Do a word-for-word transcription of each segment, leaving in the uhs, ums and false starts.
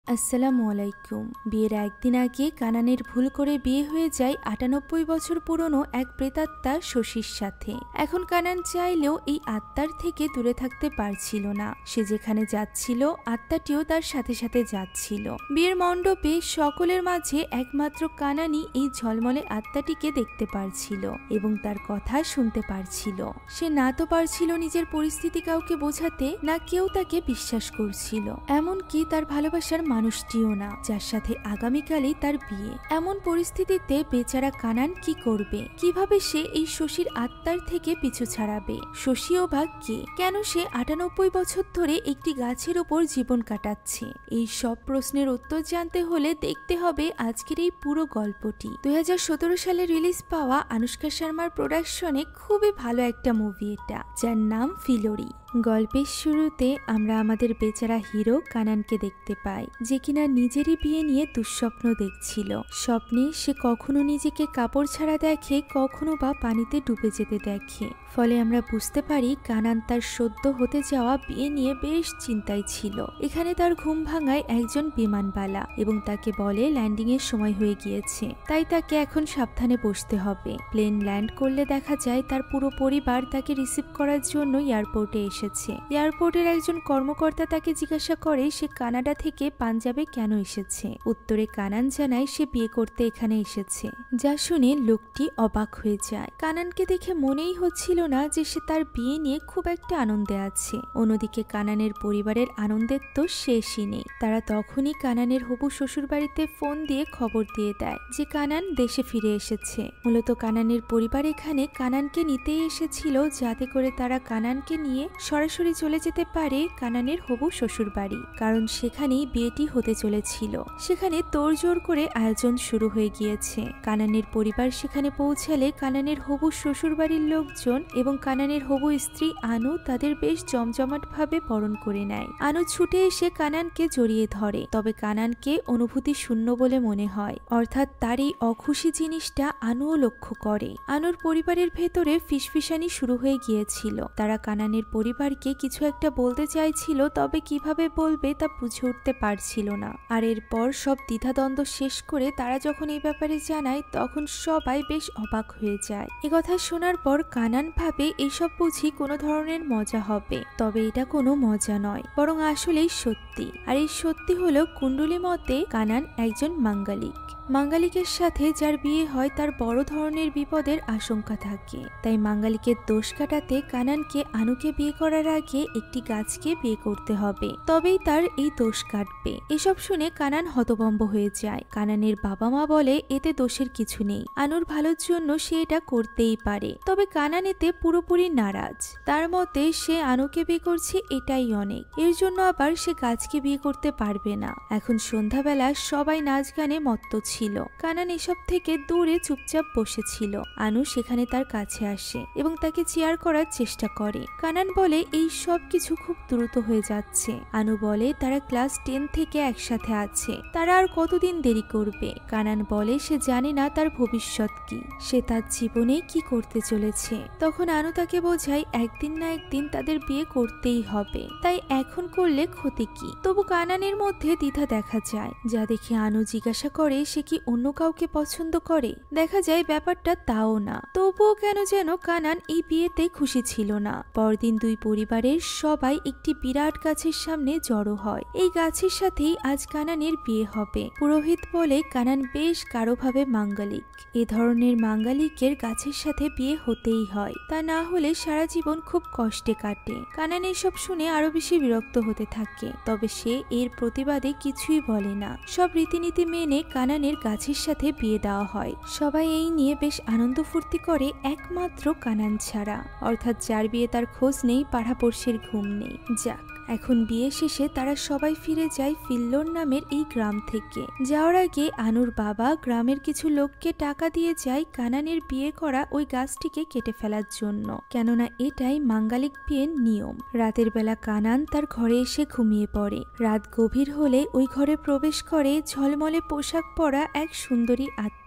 আসসালামু আলাইকুম। বিয়ের একদিন আগে কানানের ভুল করে বিয়ে হয়ে যায় আটানব্বই বছর পুরনো এক প্রেতাত্মা শশীর সাথে। এখন কানান চাইলেও এই আত্মার থেকে দূরে থাকতে পারছিল না। সে যেখানে যাচ্ছিল আত্মাটিও তার সাথে সাথে যাচ্ছিল। বিয়ের মণ্ডপে সকলের মাঝে একমাত্র কানানই এই ঝলমলে আত্মাটিকে দেখতে পারছিল এবং তার কথা শুনতে পারছিল। সে না তো পারছিল নিজের পরিস্থিতি কাউকে বোঝাতে, না কেউ তাকে বিশ্বাস করছিল, এমনকি তার ভালোবাসার মানুষটিও না, যার সাথে আগামীকালই তার বিয়ে। এমন পরিস্থিতিতে বেচারা কানান কি করবে? কিভাবে সে এই শশীর আত্মার থেকে পিছু ছাড়াবে? শশীও বা কে? কেন সে আটানব্বই বছর ধরে একটি গাছের ওপর জীবন কাটাচ্ছে? এই সব প্রশ্নের উত্তর জানতে হলে দেখতে হবে আজকের এই পুরো গল্পটি। দুই হাজার সতেরো সালে রিলিজ পাওয়া আনুষ্কা শর্মার প্রোডাকশনে খুবই ভালো একটা মুভি এটা, যার নাম ফিলোরি। গল্পের শুরুতে আমরা আমাদের বেচারা হিরো কানানকে দেখতে পাই, যে কিনা নিজেরই বিয়ে নিয়ে দুঃস্বপ্ন দেখছিল। স্বপ্নে সে কখনো নিজেকে কাপড় ছাড়া দেখে, কখনো বা পানিতে ডুবে যেতে দেখে। ফলে আমরা বুঝতে পারি কানান তার সদ্য হতে যাওয়া বিয়ে নিয়ে বেশ চিন্তায় ছিল। এখানে তার ঘুম ভাঙায় একজন বিমানবালা এবং তাকে বলে ল্যান্ডিং এর সময় হয়ে গিয়েছে, তাই তাকে এখন সাবধানে বসতে হবে। প্লেন ল্যান্ড করলে দেখা যায় তার পুরো পরিবার তাকে রিসিভ করার জন্য এয়ারপোর্টে এসেছে। এয়ারপোর্টের একজন কর্মকর্তা তাকে জিজ্ঞাসা করে সে কানাডা থেকে পাঞ্জাবে কেন এসেছে। উত্তরে কানান জানায় সে বিয়ে করতে এখানে এসেছে। যা শুনে লোকটি অবাক হয়ে যায়। কানানকে দেখে মনেই হচ্ছিল না যে সে তার বিয়ে নিয়ে খুব একটা আনন্দে আছে। অন্যদিকে কানানের পরিবারের আনন্দের তো শেষই নেই। তারা তখনই কানানের হবু শ্বশুর বাড়িতে ফোন দিয়ে খবর দিয়ে দেয় যে কানান দেশে ফিরে এসেছে। মূলত কানানের পরিবার এখানে কানানকে নিতেই এসেছিল, যাতে করে তারা কানানকে নিয়ে সরাসরি চলে যেতে পারে কানানের হবু শ্বশুর বাড়ি, কারণ সেখানেই বিয়েটি হতে চলেছিল। সেখানে তোড়জোড় করে আয়োজন শুরু হয়ে গিয়েছে। কানানের পরিবার সেখানে পৌঁছালে কানানের হবু শ্বশুর বাড়ির লোকজন এবং কানানের হবু স্ত্রী আনু তাদের বেশ জমজমাট ভাবে বরণ করে নেয়। আনু ছুটে এসে কানানকে জড়িয়ে ধরে, তবে কানানকে অনুভূতি শূন্য বলে মনে হয়, অর্থাৎ তার এই অখুশি জিনিসটা আনুও লক্ষ্য করে। আনুর পরিবারের ভেতরে ফিসফিসানি শুরু হয়ে গিয়েছিল। তারা কানানের পরিবারকে কিছু একটা বলতে চাইছিল, তবে কিভাবে বলবে তা বুঝে উঠতে পারছিল না। আর এরপর সব দ্বিধাদ্বন্দ্ব শেষ করে তারা যখন এই ব্যাপারে জানায়, তখন সবাই বেশ অবাক হয়ে যায়। এ কথা শোনার পর কানান ভাবে এইসব বুঝি কোনো ধরনের মজা হবে, তবে এটা কোনো মজা নয়, বরং আসলেই সত্যি। আর এই সত্যি হলো কুণ্ডলী মতে কানান একজন মাঙ্গালিক। মাঙ্গালিকের সাথে যার বিয়ে হয় তার বড় ধরনের বিপদের আশঙ্কা থাকে। তাই মাঙ্গালিকের দোষ কাটাতে কানানকে আনুকে বিয়ে করার আগে একটি গাছকে বিয়ে করতে হবে, তবেই তার এই দোষ কাটবে। এসব শুনে কানান হতভম্ব হয়ে যায়। কানানের বাবা মা বলে এতে দোষের কিছু নেই, আনুর ভালোর জন্য সে এটা করতেই পারে। তবে কানান এতে পুরোপুরি নারাজ। তার মতে সে আনুকে বিয়ে করছে এটাই অনেক, এর জন্য আবার সে গাছকে বিয়ে করতে পারবে না। এখন সন্ধ্যাবেলা সবাই নাচ গানে মত্ত ছিল। কানান এসব থেকে দূরে চুপচাপ বসেছিল। আনু সেখানে তার কাছে আসে এবং তাকে চেয়ার করার চেষ্টা করে। কানান বলে এই সব কিছু খুব দ্রুত হয়ে যাচ্ছে। আনু বলে তারা ক্লাস টেন থেকে একসাথে আছে, তারা আর কতদিন দেরি করবে। কানান বলে সে জানে না তার ভবিষ্যৎ কি, সে তার জীবনে কি করতে চলেছে। তখন আনু তাকে বোঝায় একদিন না একদিন তাদের বিয়ে করতেই হবে, তাই এখন করলে ক্ষতি কি। তবু কানানের মধ্যে দ্বিধা দেখা যায়, যা দেখে আনু জিজ্ঞাসা করে সে কি অন্য কাউকে পছন্দ করে। দেখা যায় ব্যাপারটা তাও না। তবুও কেন যেন কানান এই বিয়েতে খুশি ছিল না। পরদিন দুই পরিবারের সবাই একটি বিরাট গাছের সামনে জড়ো হয়। এই গাছের সাথেই আজ কানানের বিয়ে হবে। পুরোহিত বলে কানান বেশ গাঢ়ভাবে মাঙ্গালিক। এ ধরনের মাঙ্গালিকের গাছের সাথে বিয়ে হতেই হয়, তা না হলে সারা জীবন খুব কষ্টে কাটে। কানান এসব শুনে আরো বেশি বিরক্ত হতে থাকে, তবে সে এর প্রতিবাদে কিছুই বলে না। সব রীতিনীতি মেনে কানানের গাছের সাথে বিয়ে দেওয়া হয়। সবাই এই নিয়ে বেশ আনন্দ ফুর্তি করে, একমাত্র কানান ছাড়া, অর্থাৎ যার বিয়ে তার খোঁজ নেই, পাড়াপড়শির ঘুম নেই। যাক, এখন বিয়ে শেষে তারা সবাই ফিরে যায় ফিল্লোর নামের এই গ্রাম থেকে। যাওয়ার আগে আনুর বাবা গ্রামের কিছু লোককে টাকা দিয়ে যায় কানানের বিয়ে করা ওই গাছটিকে কেটে ফেলার জন্য, কেননা এটাই মাঙ্গালিক বিয়ের নিয়ম। রাতের বেলা কানান তার ঘরে এসে ঘুমিয়ে পড়ে। রাত গভীর হলে ওই ঘরে প্রবেশ করে ঝলমলে পোশাক পরা এক সুন্দরী আত্মা।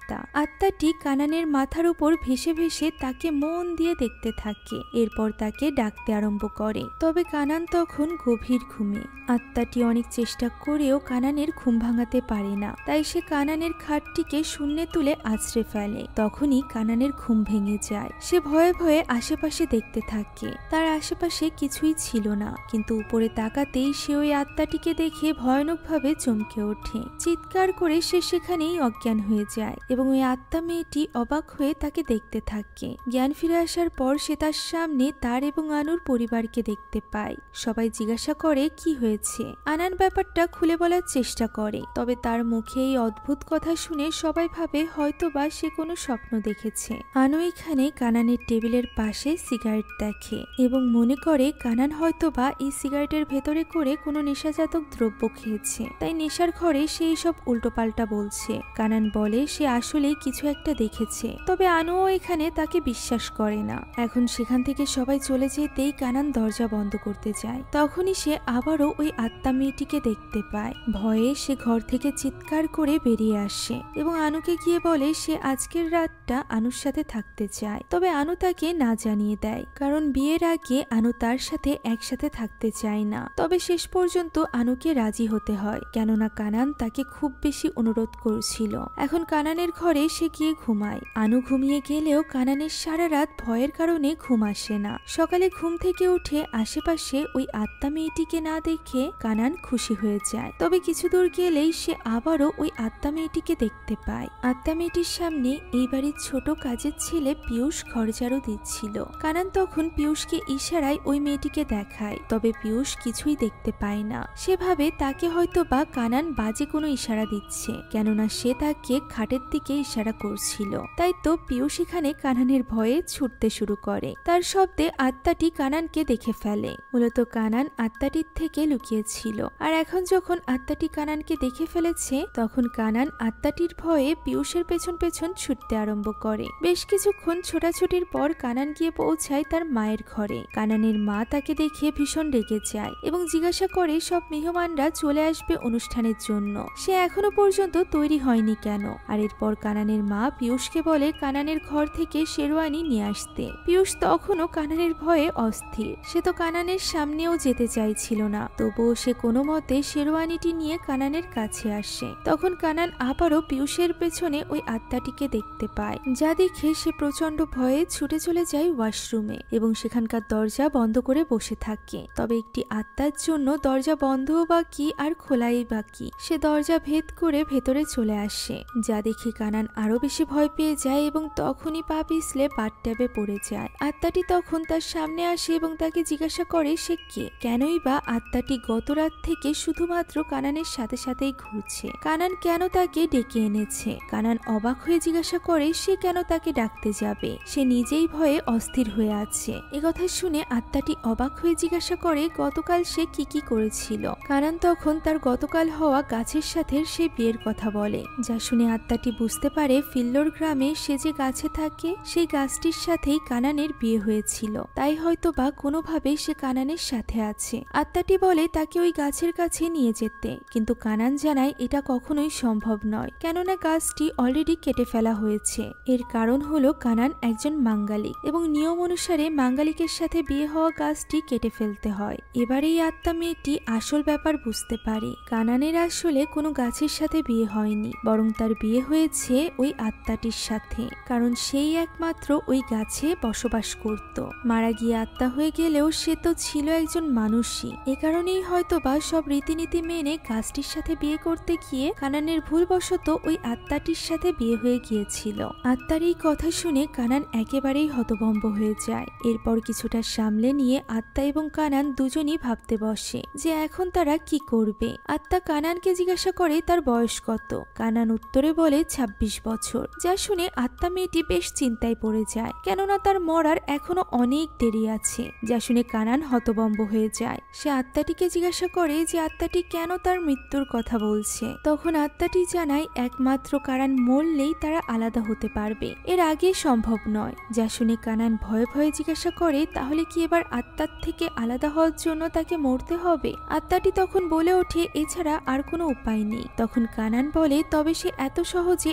আত্মা। আত্মাটি কানানের মাথার উপর ভেসে ভেসে তাকে মন দিয়ে দেখতে থাকে, এরপর তাকে ডাকতে আরম্ভ করে। তবে কানান তখন গভীর ঘুমে। আত্মাটি অনেক চেষ্টা করেও কানানের ঘুম ভাঙাতে পারে না, তাই সে কানানের খাটটিকে শূন্যে তুলে আছড়ে ফেলে। তখনই কানানের ঘুম ভেঙে যায়। সে ভয়ে ভয়ে আশেপাশে দেখতে থাকে। তার আশেপাশে কিছুই ছিল না, কিন্তু উপরে তাকাতেই সে ওই আত্মাটিকে দেখে ভয়ানকভাবে চমকে ওঠে। চিৎকার করে সে সেখানেই অজ্ঞান হয়ে যায় এবং ওই আত্মা মেয়েটি অবাক হয়ে তাকে দেখতে থাকে। জ্ঞান ফিরে আসার পর সে তার সামনে তার এবং আনুর পরিবারকে দেখতে পায়। সবাই জিজ্ঞাসা করে কি হয়েছে। আনান ব্যাপারটা খুলে বলার চেষ্টা করে, তবে তার মুখে এই অদ্ভুত কথা শুনে সবাই ভাবে হয়তোবা সে কোনো স্বপ্ন দেখেছে। আনু এখানে কানানের টেবিলের পাশে সিগারেট দেখে এবং মনে করে কানান হয়তোবা এই সিগারেটের ভেতরে করে কোনো নেশাজাতক দ্রব্য খেয়েছে, তাই নেশার ঘরে সে এইসব উল্টোপাল্টা বলছে। কানান বলে সে আসলেই কিছু একটা দেখেছে, তবে আনুও এখানে তাকে বিশ্বাস করে না। এখন সেখান থেকে সবাই চলে যেতেই কানান দরজা বন্ধ করতে যায়। তখনই সে আবারও ওই আত্মা মেয়েটিকে দেখতে পায়। ভয়ে সে ঘর থেকে চিৎকার করে বেরিয়ে আসে এবং আনুকে গিয়ে বলে সে আজকের রাতটা আনুর সাথে থাকতে চায়। তবে আনু তাকে না জানিয়ে দেয়, কারণ বিয়ের আগে আনু তার সাথে একসাথে থাকতে চায় না। তবে শেষ পর্যন্ত আনুকে রাজি হতে হয়, কেননা কানান তাকে খুব বেশি অনুরোধ করছিল। এখন কানানের ঘরে সে গিয়ে ঘুমায়। আনু ঘুমিয়ে গেলেও কানানের সারা রাত ভয়ের কারণে ঘুম আসে না। সকালে ঘুম থেকে উঠে আশেপাশে ওই আত্মা মেয়েটিকে না দেখে কানান খুশি হয়ে যায়। তবে কিছু দূর গেলেই সে আবারও ওই আত্মা মেয়েটিকে দেখতে পায়। আত্মা মেয়েটির সামনে এই বাড়ির ছোট কাজের ছেলে পিয়ুষ ঘর ঝাড়ু দিচ্ছিল। কানান তখন পিয়ুষকে ইশারায় ওই মেয়েটিকে দেখায়, তবে পিয়ুষ কিছুই দেখতে পায় না। সেভাবে তাকে হয়তো বা কানান বাজে কোনো ইশারা দিচ্ছে, কেননা সে তাকে খাটের দিকে ইশারা করছিল। তাই তো পিয়ুষ এখানে কানানের ভয়ে ছুটতে শুরু করে। তার শব্দে আত্মাটি কানানকে দেখে ফেলে। মূলত কানান আত্মাটির থেকে লুকিয়েছিল, আর এখন যখন আত্মাটি কানানকে দেখে ফেলেছে তখন কানান আত্মাটির ভয়ে পিয়ুষের পেছন পেছন ছুটতে আরম্ভ করে। বেশ কিছুক্ষণ ছোটাছুটির পর কানান গিয়ে পৌঁছায় তার মায়ের ঘরে। কানানের মা তাকে দেখে ভীষণ রেগে যায় এবং জিজ্ঞাসা করে সব মেহমানরা চলে আসবে অনুষ্ঠানের জন্য, সে এখনো পর্যন্ত তৈরি হয়নি কেন। আর এরপর কানানের মা পিয়ুষকে বলে কানানের ঘর থেকে শেরওয়ানি নিয়ে আসতে। পিয়ুষ তখনও কানানের ভয়ে অস্থির। সে তো কানানের সামনেও যেতে চাইছিল না, তবুও সে কোনো মতে শেরওয়ানিটি নিয়ে কানানের কাছে আসে। তখন কানান আবারও পিয়ুষের পেছনে ওই আত্মাটিকে দেখতে পায়, যা দেখে সে প্রচন্ড ভয়ে ছুটে চলে যায় ওয়াশরুমে এবং সেখানকার দরজা বন্ধ করে বসে থাকে। তবে একটি আত্মার জন্য দরজা বন্ধও বা কি আর খোলাই বা কি, সে দরজা ভেদ করে ভেতরে চলে আসে, যা দেখে কানান আরো বেশি ভয় পেয়ে যায় এবং তখনই পা পিছলে বাথট্যাবে পড়ে যায়। আত্মাটি তখন তার সামনে আসে এবং তাকে জিজ্ঞাসা করে সে কে, কেনই বা আত্মাটি গত রাত থেকে শুধুমাত্র কানানের সাথে সাথেই ঘুরছে, কানান কেন তাকে ডেকে এনেছে। কানান অবাক হয়ে জিজ্ঞাসা করে সে কেন তাকে ডাকতে যাবে, সে নিজেই ভয়ে অস্থির হয়ে আছে। একথা শুনে আত্মাটি অবাক হয়ে জিজ্ঞাসা করে গতকাল সে কি কি করেছিল। কানান তখন তার গতকাল হওয়া গাছের সাথে সে বিয়ের কথা বলে, যা শুনে আত্মাটি বুঝতে পারে ফিল্লোর গ্রামে সে যে গাছে থাকে সেই গাছটির সাথেই কানানের বিয়ে হয়েছিল, তাই হয়তো বা কোনোভাবে সে কানানের সাথে আছে। আত্মাটি বলে তাকে ওই গাছের কাছে নিয়ে যেতে, কিন্তু কানান জানায় এটা কখনোই সম্ভব নয়, কেননা গাছটি অলরেডি কেটে ফেলা হয়েছে। এর কারণ হলো কানান একজন মাঙ্গালিক এবং নিয়ম অনুসারে মাঙ্গালিকের সাথে বিয়ে হওয়া গাছটি কেটে ফেলতে হয়। এবার এই আত্মা মেয়েটি আসল ব্যাপার বুঝতে পারে, কানানের আসলে কোনো গাছের সাথে বিয়ে হয়নি, বরং তার বিয়ে হয়েছে ওই আত্মাটির সাথে, কারণ সেই একমাত্র ওই গাছে বসবাস করত। মারা গিয়ে আত্মা হয়ে গেলেও সে তো ছিল একজন মানুষই, এ কারণেই হয়তো বা সব রীতিনীতি মেনে গাছটির সাথে বিয়ে করতে গিয়ে কানানের ভুলবশত ওই আত্মাটির সাথে বিয়ে হয়ে গিয়েছিল। আত্মার এই কথা শুনে কানান একেবারেই হতভম্ব হয়ে যায়। এরপর কিছুটা সামলে নিয়ে আত্মা এবং কানান দুজনই ভাবতে বসে যে এখন তারা কি করবে। আত্মা কানানকে জিজ্ঞাসা করে তার বয়স কত। কানান উত্তরে বলে ছাব্বিশ বছর, যা শুনে আত্মা মেয়েটি বেশ চিন্তায় পড়ে যায়, কেননা তার মরার এখনো অনেক দেরি আছে। যা শুনে কানান হতভম্ব হয়ে যায়। সে আত্মাটিকে জিজ্ঞাসা করে যে আত্মাটি কেন তার মৃত্যুর কথা বলছে। তখন আত্মাটি জানায় একমাত্র কানান মরলেই তারা আলাদা হতে পারবে, এর আগে সম্ভব নয়। যা শুনে কানান ভয়ে ভয়ে জিজ্ঞাসা করে তাহলে কি এবার আত্মার থেকে আলাদা হওয়ার জন্য তাকে মরতে হবে। আত্মাটি তখন বলে ওঠে এছাড়া আর কোনো উপায় নেই। তখন কানান বলে তবে সে এত সহজে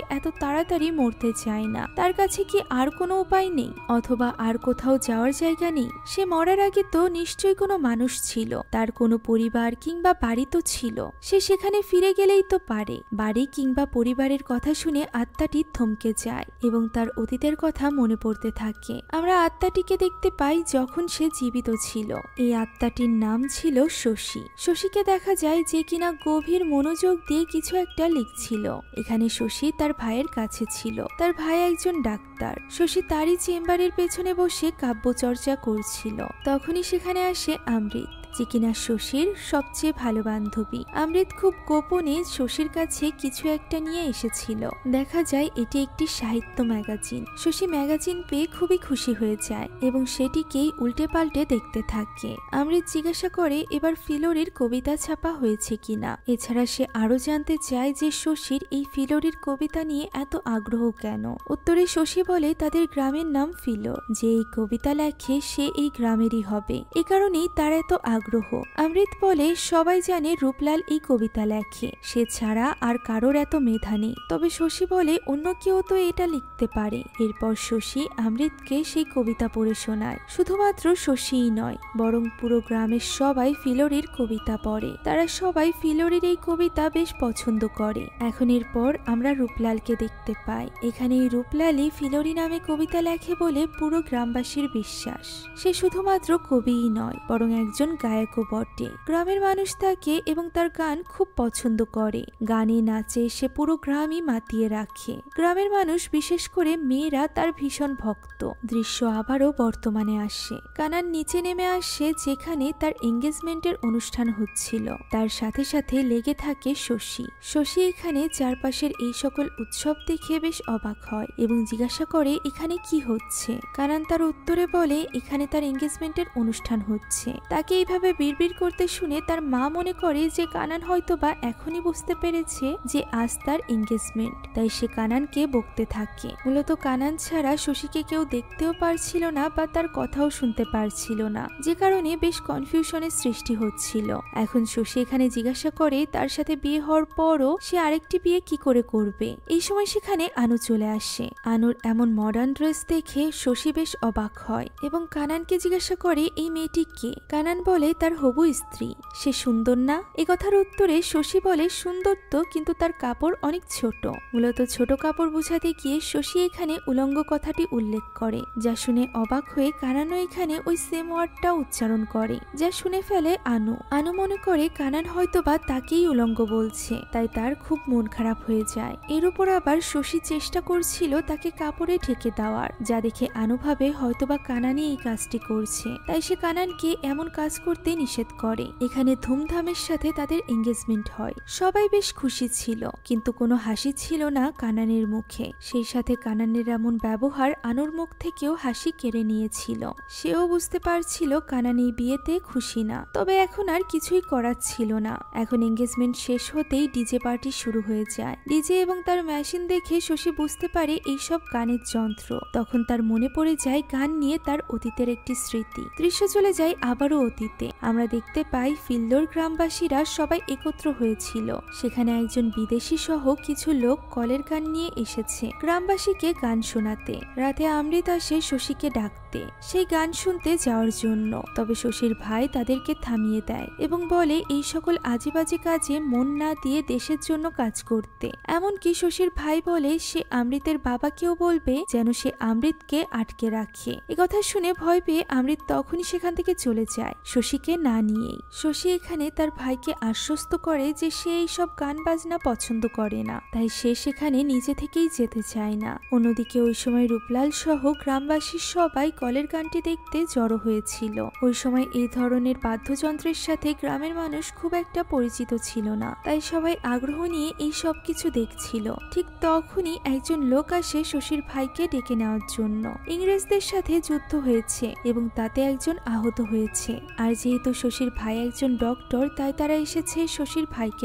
এত তাড়াতাড়ি মরতে চায় না। তার কাছে কি আর কোনো উপায় নেই, অথবা আর কোথাও যাওয়ার জায়গা নেই? সে মরার আগে তো নিশ্চয়ই কোনো মানুষ ছিল, তার কোনো পরিবার কিংবা বাড়ি তো ছিল, সে সেখানে ফিরে গেলেই তো পারে। বাড়ি কিংবা পরিবারের কথা শুনে আত্মাটি থমকে যায় এবং তার অতীতের কথা মনে পড়তে থাকে। আমরা আত্মাটিকে দেখতে পাই যখন সে জীবিত ছিল। এই আত্মাটির নাম ছিল শশী। শশীকে দেখা যায় যে কিনা গভীর মনোযোগ দিয়ে কিছু একটা লিখছিল। এখানে শশী তার ভাইয়ের কাছে ছিল। তার ভাই একজন ডাক্তার। শশী তারই চেম্বারের পেছনে বসে কাব্যচর্চা করছিল। তখনই সেখানে আসে অমৃত, যে কিনা শশীর সবচেয়ে ভালো বান্ধবী। অমৃত খুব গোপনে শশীর কাছে কিছু একটা নিয়ে এসেছিল। দেখা যায় এটি একটি সাহিত্য ম্যাগাজিন। শশী ম্যাগাজিন পেয়ে খুবই খুশি হয়ে যায় এবং সেটিকেই উল্টে পাল্টে দেখতে থাকে। অমৃত জিজ্ঞাসা করে এবার ফিলোরির কবিতা ছাপা হয়েছে কিনা। এছাড়া সে আরো জানতে চায় যে শশীর এই ফিলোরির কবিতা নিয়ে এত আগ্রহ কেন। উত্তরে শশী বলে তাদের গ্রামের নাম ফিলোর, যে এই কবিতা লেখে সে এই গ্রামেরই হবে, এ কারণেই তার এত আগ্রহ। অমৃত বলে সবাই জানে রূপলাল এই কবিতা লেখে, সে ছাড়া আর কারোর এত মেধা নেই। তবে শশী বলে অন্য কেউ তো এটা লিখতে পারে। এরপর শশী অমৃতকে সেই কবিতা পড়ে শোনায়। শুধুমাত্র শশীই নয়, বরং পুরো গ্রামের সবাই ফিলোরির কবিতা পড়ে। তারা সবাই ফিলোরির এই কবিতা বেশ পছন্দ করে। এখন এরপর আমরা রূপলালকে দেখতে পাই। এখানে এই রূপলালই ফিলোরি নামে কবিতা লেখে বলে পুরো গ্রামবাসীর বিশ্বাস। সে শুধুমাত্র কবিই নয়, বরং একজন গায়কও বটে। গ্রামের মানুষ তাকে এবং তার গান খুব পছন্দ করে। গানে নাচে সে পুরো গ্রামই মাতিয়ে রাখে। গ্রামের মানুষ, বিশেষ করে মেয়েরা, তার ভীষণ ভক্ত। দৃশ্য আবারও বর্তমানে আসে। কানান নিচে নেমে আসে যেখানে তার এঙ্গেজমেন্টের অনুষ্ঠান হচ্ছিল। তার সাথে সাথে লেগে থাকে শশী। শশী এখানে চারপাশের এই সকল উৎসব দেখে বেশ অবাক হয় এবং জিজ্ঞাসা করে এখানে কি হচ্ছে। কানান তার উত্তরে বলে এখানে তার এঙ্গেজমেন্টের অনুষ্ঠান হচ্ছে। তাকে এইভাবে বিড়বিড় করতে শুনে তার মা মনে করে যে কানান হয়তো বা এখনই বুঝতে পেরেছে যে আজ তার এঙ্গেজমেন্ট, তাই সে কানানকে বকতে থাকে। মূলত কানান ছাড়া শশীকে কেউ দেখতেও পারছিল না বা তার কথাও শুনতে পারছিল না, যে কারণে বেশ কনফিউশনের সৃষ্টি হচ্ছিল। এখন শশী এখানে জিজ্ঞাসা করে তার সাথে বিয়ে হওয়ার পরও সে আরেকটি বিয়ে কি করে করবে। এই সময় সেখানে আনু চলে আসে। আনুর এমন মডার্ন ড্রেস দেখে শশী বেশ অবাক হয় এবং কানানকে জিজ্ঞাসা করে এই মেয়েটি কে। কানান বলে তার হবু স্ত্রী। সে সুন্দর না? এ কথার উত্তরে শশী বলে সুন্দর তো, কিন্তু তার কাপড় অনেক ছোট। মূলত ছোট কাপড় বুঝাতে গিয়ে শশী এখানে উলঙ্গ কথাটি উল্লেখ করে, যা শুনে অবাক হয়ে কানানও এখানে ওই সেম ওয়ার্ডটা উচ্চারণ করে, যা শুনে ফেলে আনু। আনু মনে করে কানান হয়তোবা তাকেই উলঙ্গ বলছে, তাই তার খুব মন খারাপ হয়ে যায়। এর উপর আবার শশী চেষ্টা করছিল তাকে কাপড়ে ঢেকে দেওয়ার, যা দেখে আনু ভাবে হয়তোবা কানানই এই কাজটি করছে, তাই সে কানানকে এমন কাজ করতে নিষেধ করে। এখানে ধুমধামের সাথে তাদের এঙ্গেজমেন্ট হয়। সবাই বেশ খুশি ছিল, কিন্তু কোনো হাসি ছিল না কানানের মুখে। সেই সাথে কানানের এমন ব্যবহার আনুর মুখ থেকেও হাসি কেড়ে নিয়েছিল। সেও বুঝতে পারছিল কানান এই বিয়েতে খুশি না, তবে এখন আর কিছুই করার ছিল না। এখন এঙ্গেজমেন্ট শেষ হতেই ডিজে পার্টি শুরু হয়ে যায়। ডিজে এবং তার মেশিন দেখে শশী বুঝতে পারে এইসব গানের যন্ত্র। তখন তার মনে পড়ে যায় গান নিয়ে তার অতীতের একটি স্মৃতি। দৃশ্য চলে যায় আবারও অতীতে। আমরা দেখতে পাই ফিল্লোর গ্রামবাসীরা সবাই একত্র হয়েছিল। সেখানে একজন বিদেশি সহ কিছু লোক কলের গান নিয়ে এসেছে গ্রামবাসীকে গান শোনাতে। রাতে অমৃত আসে শশীকে ডাকতে, সেই গান শুনতে যাওয়ার জন্য। তবে শশীর ভাই তাদেরকে থামিয়ে দেয় এবং বলে এই সকল আজেবাজে কাজে মন না দিয়ে দেশের জন্য কাজ করতে। এমনকি শশীর ভাই বলে সে অমৃতের বাবাকেও বলবে যেন সে অমৃতকে আটকে রাখে। একথা শুনে ভয় পেয়ে অমৃত তখনই সেখান থেকে চলে যায়, শশীকে না নিয়েই। শশী এখানে তার ভাইকে আশ্বস্ত করে যে সে এইসব গান বাজনা পছন্দ করে না, তাই সে সেখানে নিজে থেকেই যেতে চায় না। অন্যদিকে ওই সময় রূপলাল সহ গ্রামবাসীর সবাই কলের গানটি দেখতে জড়ো হয়েছিল। ওই সময় এই ধরনের বাদ্যযন্ত্রের সাথে গ্রামের মানুষ খুব একটা পরিচিত ছিল না, তাই সবাই আগ্রহ নিয়ে এই সব কিছু দেখছিল। ঠিক তখনই একজন লোক আসে শশীর ভাইকে ডেকে নেওয়ার জন্য। ইংরেজদের সাথে যুদ্ধ হয়েছে এবং তাতে একজন আহত হয়েছে, আর যেহেতু শশীর ভাই একজন ডক্টর, তাই তারা এসেছে শশীর ভাইকে ডাকতে।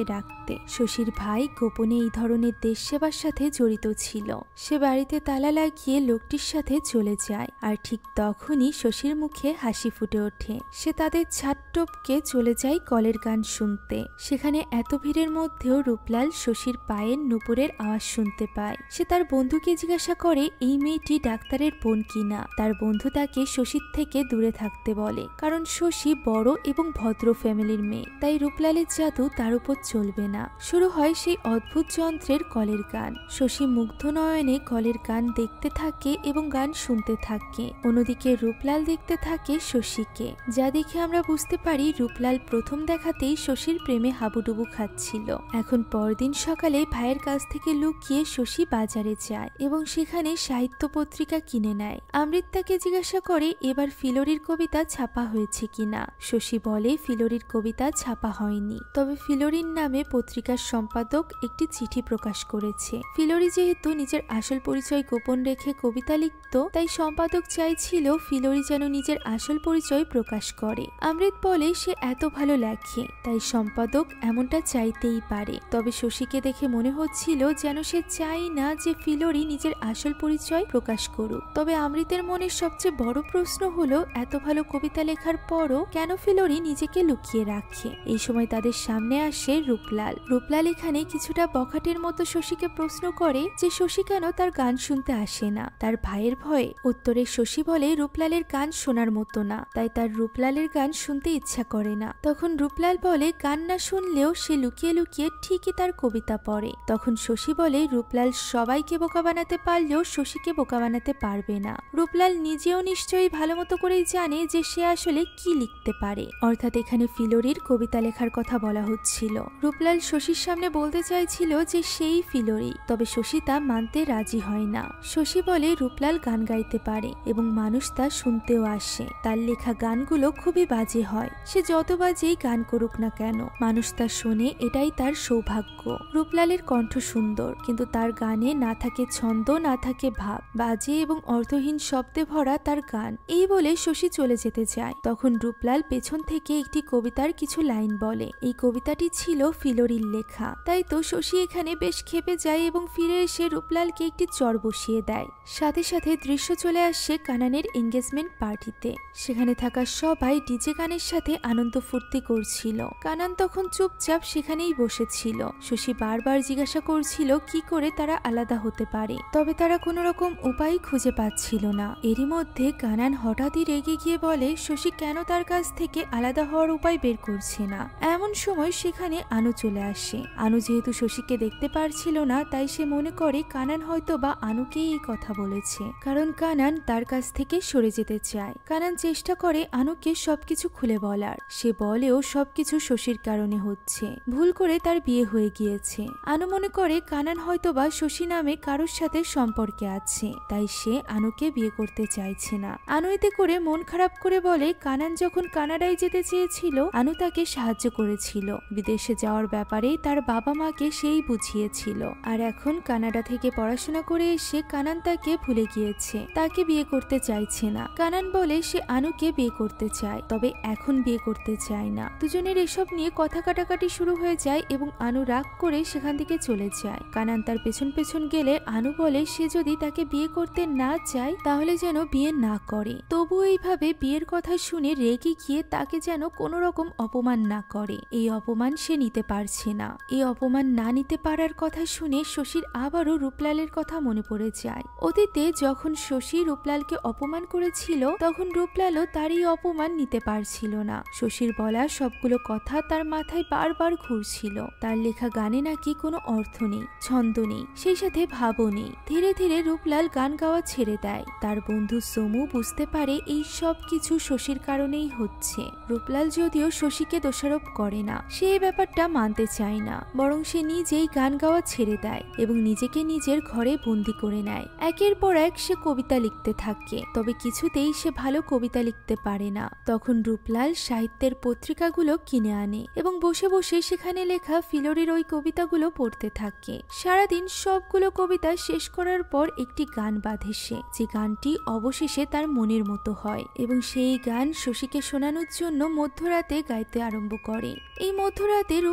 করতে। শশীর ভাই গোপনে এই ধরনের দেশ সেবার সাথে জড়িত ছিল। সে বাড়িতে তালা লাগিয়ে লোকটির সাথে চলে যায়, আর ঠিক তখনই শশীর মুখে হাসি ফুটে ওঠে। সে তাদের ছাদ টপকে চলে যায় কলের গান শুনতে। সেখানে এত ভিড়ের মধ্যেও রূপলাল শশীর পায়ের নুপুরের আওয়াজ শুনতে পায়। সে তার বন্ধুকে জিজ্ঞাসা করে এই মেয়েটি ডাক্তারের বোন কিনা। তার বন্ধু তাকে শশীর থেকে দূরে থাকতে বলে, কারণ শশী বড় এবং ভদ্র ফ্যামিলির মেয়ে, তাই রূপলালের জাদু তার উপর চলবে না। শুরু হয় সেই অদ্ভুত যন্ত্রের কলের গান। শশী মুগ্ধ নয়নে কলের গান দেখতে থাকে এবং গান শুনতে থাকে। অন্যদিকে রূপলাল দেখতে থাকে শশীকে, যা দেখে আমরা বুঝতে পারি রূপলাল প্রথম দেখাতেই শশীর প্রেমে হাবুডুবু খাচ্ছিল। এখন পরদিন সকালে ভাইয়ের কাছ থেকে লুকিয়ে শশী বাজারে যায় এবং সেখানে সাহিত্য পত্রিকা কিনে নেয়। অমৃত তাকে জিজ্ঞাসা করে এবার ফিলোরির কবিতা ছাপা হয়েছে কিনা। শশী বলে ফিলোরির কবিতা ছাপা হয়নি, তবে ফিলোরির নামে পত্রিকার সম্পাদক একটি চিঠি প্রকাশ করেছে। ফিলোরি যেহেতু নিজের আসল পরিচয় গোপন রেখে কবিতা লিখত, তাই সম্পাদক চাইছিল ফিলোরি যেন নিজের আসল পরিচয় প্রকাশ করে। অমৃত বলে সে এত ভালো লেখে, তাই সম্পাদক এমনটা চাইতেই পারে। তবে শশীকে দেখে মনে হচ্ছিল যেন সে চাই না যে ফিলোরি নিজের আসল পরিচয় প্রকাশ করুক। তবে অমৃতের মনের সবচেয়ে বড় প্রশ্ন হলো এত ভালো কবিতা লেখার পরও কেন ফিলোরি নিজেকে লুকিয়ে রাখে। এই সময় তাদের সামনে আসে রূপলাল। রূপলাল এখানে কিছুটা বখাটের মতো শশীকে প্রশ্ন করে যে শশী কেন তার গান শুনতে আসে না তার ভাইয়ের ভয়ে। উত্তরে শশী বলে রূপলালের গান শোনার মতো না, তাই তার রূপলালের গান শুনতে ইচ্ছা করে না। তখন রূপলাল বলে গান না শুনলেও সে লুকিয়ে লুকিয়ে ঠিকই তার কবিতা পড়ে। তখন শশী বলে রূপলাল সবাইকে বোকা বানাতে পারলেও শশীকে বোকা বানাতে পারবে না। রূপলাল নিজেও নিশ্চয়ই ভালো মতো করেই জানে যে সে আসলে কি লিখতে পারে, অর্থাৎ এখানে ফিলোরির কবিতা লেখার কথা বলা হচ্ছিল। রূপলাল শশীর সামনে বলতে চাইছিল যে সেই ফিলোরি, তবে শশী তা মানতে রাজি হয় না। শশী বলে রূপলাল গান গাইতে পারে এবং মানুষ তা শুনতেও আসে। তার লেখা গানগুলো খুবই বাজে হয়, সে যত বাজেই গান করুক না কেন মানুষ তা শোনে, এটাই তার সৌভাগ্য। রূপলালের কণ্ঠ সুন্দর, কিন্তু তার গানে না থাকে ছন্দ, না থাকে ভাব, বাজে এবং অর্থহীন শব্দে ভরা তার গান। এই বলে শশী চলে যেতে যায়। তখন রূপলাল পেছন থেকে একটি কবিতার কিছু লাইন বলে। এই কবিতাটি ছিল ফিলোরির লেখা, তাই তো শশী এখানে বেশ ক্ষেপে যায় এবং ফিরে এসে রূপলালকে একটি চর বসিয়ে দেয়। সাথে সাথে দৃশ্য চলে আসে কানানের এঙ্গেজমেন্ট পার্টিতে। সেখানে থাকা সবাই ডিজে গানের সাথে আনন্দ ফুর্তি করছিল। কানান তখন চুপচাপ সেখানেই বসেছিল। শশী বারবার জিজ্ঞাসা করছিল কি করে তারা আলাদা হতে পারে, তবে তারা কোনো রকম উপায় খুঁজে পাচ্ছিল না। এরই মধ্যে কানান হঠাৎই রেগে গিয়ে বলে শশী কেন তার কাছ থেকে আলাদা হওয়ার উপায় বের করছে না। এমন সময় সেখানে আনু চলে আসে। আনু যেহেতু শশীকে দেখতে পারছিল না, তাই সে মনে করে কানান হয়তো বা আনুকেই এই কথা বলেছে, কারণ কানান তার কাছ থেকে সরে যেতে চায়। কানান চেষ্টা করে আনুকে সবকিছু খুলে বলার। সে বলেও সবকিছু শশীর কারণে হচ্ছে, ভুল করে তার বিয়ে হয়ে গিয়েছে। আনু মনে করে কানান হয়তো বা শশী নামে কারোর সাথে সম্পর্কে আছে, তাই সে আনুকে বিয়ে করতে চাইছে না। আনু এতে করে মন খারাপ করে বলে কানান যখন কানাডায় যেতে চেয়েছিল আনু তাকে সাহায্য করেছিল, বিদেশে যাওয়ার ব্যাপারে তার বাবা মাকে সেই বুঝিয়েছিল, আর এখন কানাডা থেকে পড়াশোনা করে এসে কানান তাকে ভুলে গিয়েছে, তাকে বিয়ে করতে চাইছে না। কানান বলে সে আনুকে বিয়ে করতে চায়, তবে এখন বিয়ে করতে চায় না। দুজনের এসব নিয়ে কথা কাটাকাটি শুরু হয়ে যায় এবং আনু রাগ করে সেখান থেকে চলে যায়। কানান তার পেছন পেছন গেলে আনু বলে সে যদি তাকে বিয়ে করতে না চায় তাহলে যেন বিয়ে না করে। তবু এইভাবে বিয়ের কথা শুনে রেগে গিয়ে তাকে যেন কোনো রকম অপমান না করে। এই অপমান সে নিতে পারছে না। এই অপমান না নিতে পারার কথা শুনে শশীর আবারও রূপলালের কথা মনে পড়ে যায়। অতীতে যখন শশী রূপলালকে অপমান করেছিল তখন রূপলালও তার এই অপমান নিতে পারছিল না। শশীর বলা সবগুলো কথা তার মাথায় বারবার ঘুরছিল। তার লেখা গানে নাকি কোনো অর্থ নেই, ছন্দ নেই, সেই সাথে ভাবও নেই। ধীরে ধীরে রূপলাল গান গাওয়া ছেড়ে দেয়। তার বন্ধু সমু বুঝতে পারে এই সব কিছু শশীর কারণেই হচ্ছে। রূপলাল যদিও শশীকে দোষারোপ করে না, সে এই ব্যাপারটা মানতে চায় না, বরং সে নিজেই গান গাওয়া ছেড়ে দেয় এবং নিজেকে নিজের ঘরে বন্দি করে নেয়। একের পর এক সে কবিতা লিখতে থাকে, তবে কিছুতেই সে ভালো কবিতা লিখতে পারে না। তখন রূপলাল সাহিত্যের পত্রিকাগুলো কিনে আনে এবং বসে বসে সেখানে লেখা ফিলোরির ওই কবিতাগুলো পড়তে থাকে। সারাদিন সবগুলো কবিতা শেষ করার পর একটি গান বাঁধে সে, যে গানটি অবশেষে তার মনের মতো হয় এবং সেই গান শশীকে শোনানোর জন্য মধ্যরাতে গাইতে আরম্ভ করে। এই মধ্যরাতে রূপলাল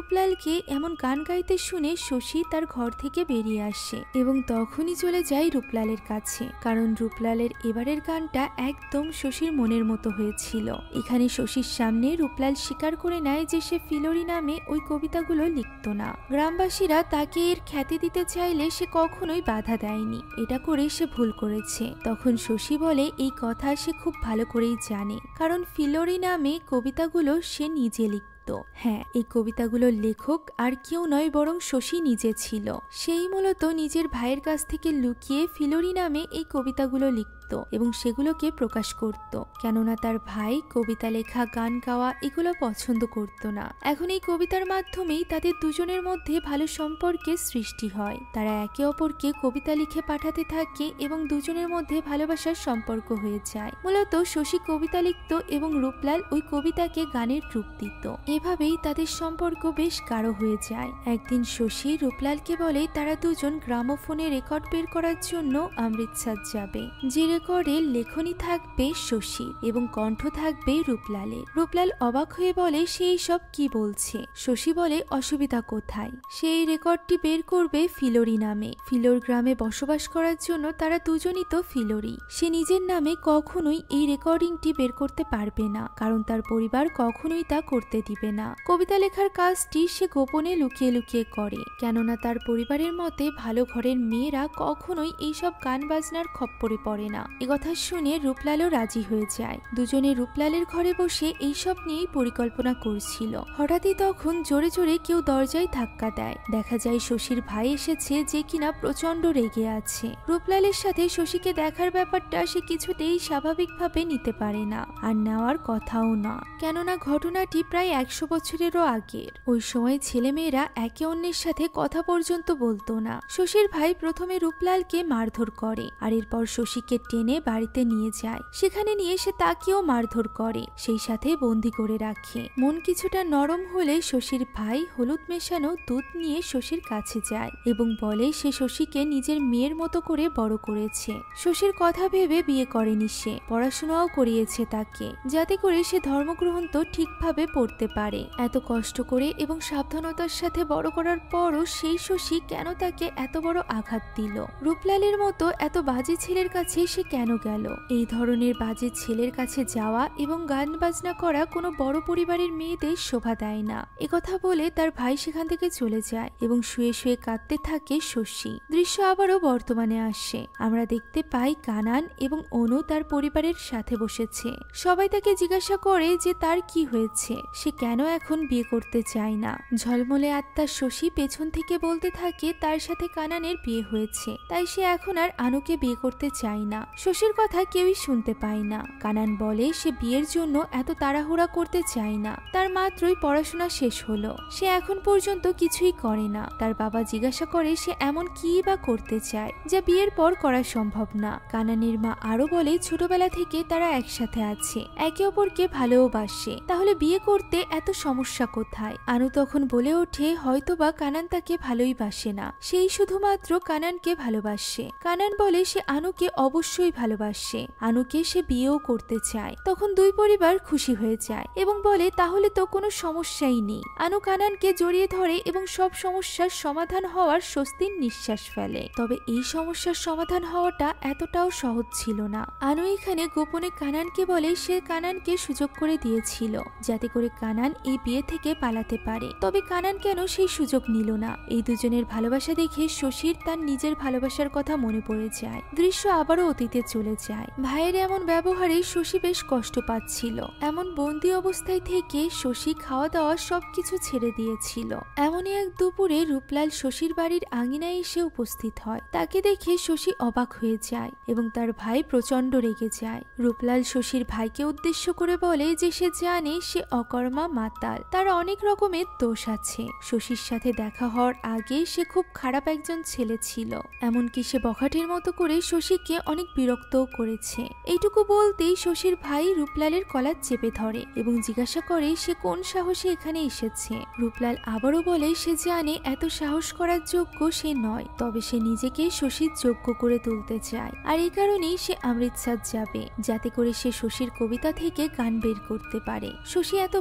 রূপলালকে এমন গান গাইতে শুনে শশী তার ঘর থেকে বেরিয়ে আসে এবং তখনই চলে যায় রূপলালের কাছে, কারণ রূপলালের এবারের গানটা একদম শশীর মনের মতো হয়েছিল। এখানে শশীর সামনে রূপলাল স্বীকার করে নেয় যে সে ফিলোরি নামে ওই কবিতাগুলো লিখত না। গ্রামবাসীরা তাকে এর খ্যাতি দিতে চাইলে সে কখনোই বাধা দেয়নি, এটা করে সে ভুল করেছে। তখন শশী বলে এই কথা সে খুব ভালো করেই জানে, কারণ ফিলোরি নামে কবিতাগুলো সে নিজে লিখত। হ্যাঁ, এই কবিতাগুলোর লেখক আর কেউ নয় বরং শশী নিজে ছিল। সেই মূলত নিজের ভাইয়ের কাছ থেকে লুকিয়ে ফিলোরি নামে এই কবিতাগুলো লিখত এবং সেগুলোকে প্রকাশ করত, কেননা তার ভাই কবিতা লেখা, গান গাওয়া এগুলো পছন্দ করত না। এখন এই কবিতার মাধ্যমেই তাদের দুজনের মধ্যে ভালো সম্পর্কের সৃষ্টি হয়। তারা একে অপরকে কবিতা লিখে পাঠাতে থাকে এবং দুজনের মধ্যে ভালোবাসার সম্পর্ক হয়ে যায়। মূলত শশী কবিতা লিখত এবং রূপলাল ওই কবিতাকে গানের রূপ দিত। এভাবেই তাদের সম্পর্ক বেশ গাঢ় হয়ে যায়। একদিন শশী রূপলালকে বলে তারা দুজন গ্রামোফোনে রেকর্ড বের করার জন্য অমৃতসর যাবে, যে রেকর্ডে লেখনী থাকবে শশী এবং কণ্ঠ থাকবে রূপলালের। রূপলাল অবাক হয়ে বলে সে সব কি বলছে। শশী বলে অসুবিধা কোথায়, সেই রেকর্ডটি বের করবে ফিলোরি নামে। ফিলোর গ্রামে বসবাস করার জন্য তারা দুজনই তো ফিলোরি। সে নিজের নামে কখনোই এই রেকর্ডিংটি বের করতে পারবে না, কারণ তার পরিবার কখনোই তা করতে দিবে না। কবিতা লেখার কাজটি সে গোপনে লুকিয়ে লুকিয়ে করে, কেননা তার পরিবারের মতে ভালো ঘরের মেয়েরা কখনোই এইসব গান বাজনার খপ্পরে পড়ে না। একথা শুনে রূপলালও রাজি হয়ে যায়। দুজনে রূপলালের ঘরে বসে এইসব নিয়েই পরিকল্পনা করছিল। হঠাৎই তখন জোরে জোরে কেউ দরজায় ধাক্কা দেয়। দেখা যায় শশীর ভাই এসেছে, যে কিনা প্রচন্ড রেগে আছে। রূপলালের সাথে শশীকে দেখার ব্যাপারটা সে কিছুতেই স্বাভাবিকভাবে নিতে পারে না, আর নেওয়ার কথাও না, কেননা ঘটনাটি প্রায় একশো বছরেরও আগের। ওই সময় ছেলেমেয়েরা একে অন্যের সাথে কথা পর্যন্ত বলতো না। শশীর ভাই প্রথমে রূপলালকে মারধর করে, আর এরপর শশীকে টেনে বাড়িতে নিয়ে যায়। সেখানে নিয়ে সে তাকেও মারধর করে, সেই সাথে বন্দি করে রাখে। মন কিছুটা নরম হলে শশীর ভাই হলুদ মেশানো দুধ নিয়ে শশীর কাছে যায় এবং বলে সে শশীকে নিজের মেয়ের মতো করে বড় করেছে। শশীর কথা ভেবে বিয়ে করেনি, সে পড়াশোনাও করিয়েছে তাকে, যাতে করে সে ধর্মগ্রহণ তো ঠিকভাবে পড়তে পারে। এত কষ্ট করে এবং সাবধানতার সাথে বড় করার পরও সেই শশী কেন তাকে এত বড় আঘাত দিল? রূপলালের মতো এত বাজে ছেলের কাছে সে কেন গেল? এই ধরনের বাজে ছেলের কাছে যাওয়া এবং গান বাজনা করা কোনো বড় পরিবারের মেয়েদের শোভা দেয় না। একথা বলে তার ভাই সেখান থেকে চলে যায় এবং শুয়ে শুয়ে কাঁদতে থাকে শশী। দৃশ্য আবারও বর্তমানে আসে। আমরা দেখতে পাই কানান এবং অনু তার পরিবারের সাথে বসেছে। সবাই তাকে জিজ্ঞাসা করে যে তার কি হয়েছে, সে কেন এখন বিয়ে করতে চায় না। ঝলমলে আত্মার শশী পেছন থেকে বলতে থাকে তার সাথে কানানের বিয়ে হয়েছে, তাই সে এখন আর আনুকে বিয়ে করতে চায় না। শশীর কথা কেউই শুনতে পায় না। কানান বলে সে বিয়ের জন্য এত তাড়াহুড়া করতে চায় না, তার মাত্রই পড়াশোনা শেষ হলো, সে এখন পর্যন্ত কিছুই করে না। তার বাবা জিজ্ঞাসা করে সে এমন কি বা করতে চায় যা বিয়ের পর করা সম্ভব না। কানানের মা আরো বলে ছোটবেলা থেকে তারা একসাথে আছে, একে অপরকে ভালোবাসে, তাহলে বিয়ে করতে এত সমস্যা কোথায়? আনু তখন বলে ওঠে হয়তোবা কানান তাকে ভালোই বাসে না, সেই শুধুমাত্র কানানকে ভালোবাসে। কানান বলে সে আনুকে অবশ্যই ভালোবাসে, আনুকে সে বিয়েও করতে চায়। তখন দুই পরিবার খুশি হয়ে যায় এবং বলে তাহলে তো কোনো সমস্যাই নেই। আনু কানানকে জড়িয়ে ধরে এবং সব সমস্যার সমাধান হওয়ার স্বস্তির নিঃশ্বাস ফেলে। তবে এই সমস্যার সমাধান হওয়াটা এতটাও সহজ ছিল না। আনু এখানে গোপনে কানানকে বলে সে কানানকে সুযোগ করে দিয়েছিল, যাতে করে কানান এই বিয়ে থেকে পালাতে পারে। তবে কানান কেন সেই সুযোগ নিল না? এই দুজনের ভালোবাসা দেখে শশীর তার নিজের ভালোবাসার কথা মনে পড়ে যায়। দৃশ্য আবারও অতীতে চলে যায়। ভাইয়ের এমন ব্যবহারে শশী বেশ কষ্ট পাচ্ছিল। এমন বন্দি অবস্থায় থেকে শশী খাওয়া দাওয়া সবকিছু ছেড়ে দিয়েছিল। এমনই এক দুপুরে রূপলাল শশীর বাড়ির আঙিনায় এসে উপস্থিত হয়। তাকে দেখে শশী অবাক হয়ে যায় এবং তার ভাই প্রচন্ড রেগে যায়। রূপলাল শশীর ভাইকে উদ্দেশ্য করে বলে যে সে জানে সে অকর্মা মাতাল, তার অনেক রকমের দোষ আছে। শশীর সাথে দেখা হওয়ার আগে সে খুব খারাপ একজন ছেলে ছিল, এমনকি সে বখাটের মতো করে শশীকে অনেক বিরক্তও করেছে। এইটুকু বলতেই শশীর ভাই রূপলালের কলার চেপে ধরে এবং জিজ্ঞাসা করে সে কোন সাহসে এখানে এসেছে। রূপলাল আবারও বলে সে জানে এত সাহস করার যোগ্য সে নয়, তবে সে নিজেকে শশীর যোগ্য করে তুলতে চায়, আর এই কারণেই সে অমৃতসর যাবে, যাতে করে সে শশীর কবিতা থেকে গান বের করতে পারে। শশী এত ভালো লেগে